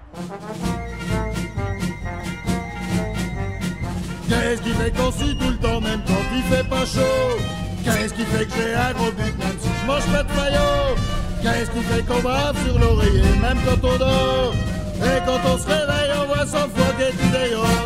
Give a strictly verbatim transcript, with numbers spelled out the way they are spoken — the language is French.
Qu'est-ce qui fait qu'on suit tout le temps même quand il fait pas chaud? Qu'est-ce qui fait que j'ai un gros but même si je mange pas de maillot? Qu'est-ce qui fait qu'on bave sur l'oreiller même quand on dort? Et quand on se réveille on voit cent fois qu'il est tout d'ailleurs.